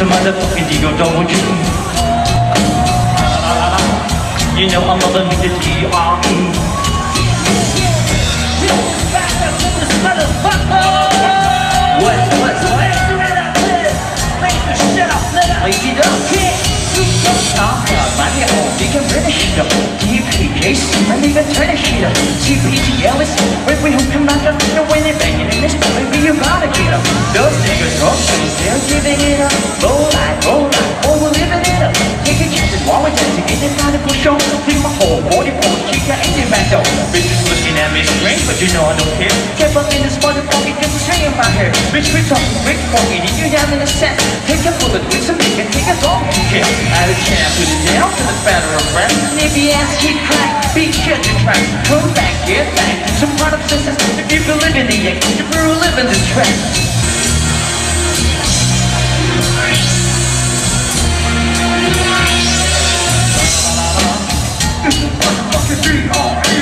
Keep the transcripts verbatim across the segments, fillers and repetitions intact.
a motherfucking deal, don't you? You know I'm loving me the D R E. What, what, what? Lady Dogg. I'm money on, we can finish it up. D P J, and even turn a sheet up. C P T L is when we hook them out of the way they're banging in this, maybe you gotta get up. Those niggas talk, they're giving it up. Roll like, roll like, oh, we're living it up. Take a chance while we're dancing, get it out of push on. Take my whole body for a kick, I ain't in back door. Bitches looking at me strange, but you know I don't care. Get up in this motherfucker, get the string in my hair. Bitch, we talking quick, funky, and you having a set. Take a bullet with some bacon, take a dog, you care. Out of chance, put it down to the spatter of breath. Maybe ass keep crack, beat shit to track. Come back, get back. Some product systems, if you can live in the act, if you live in this track. This is motherfucking D R E.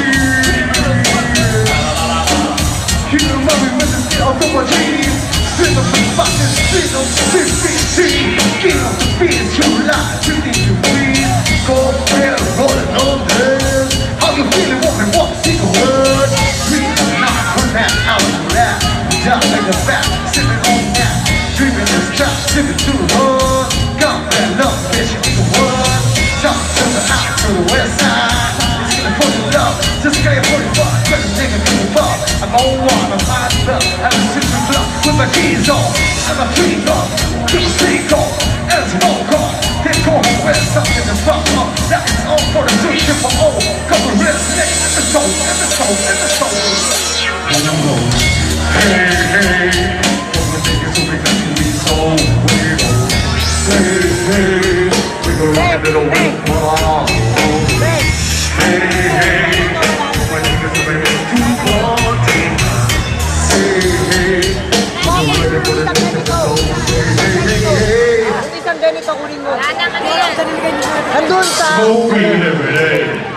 You know me, Missus Get off of my jeans. Sit up and fucking sit up, sit, sit, sit. Get off the beat, you lie, you think you breathe. Go ahead, rolling on this. How you feeling, walk me, walk, see the word. Breathe, not run that out of that. Down like a bat, sipping on that. Dreaming this trap, sipping through the hood. Got that love, bitch, you think the word. Jump to the out to the west side. It's gonna put it up, just get it forty-five. Let the nigga move up. I'm on one, I'm high up. I'm a super club with my keys on. I'm a free up, keep a street on. And it's a roll call. Hit corner, where something to fuck up. That is all for the two triple O. Couple of real snakes in the soul, in the soul, in the soul. Hey, hey, all the niggas who make us be so weird. Hey, hey, we go rock a little week, wow. Hey, hey, all my niggas who make us too party. Hey, hey, I'm ready for the niggas to go. Hey, hey, hey, hey. Isang ganito kunin mo. Wala naman yan. Nandun sa... Smoking every day.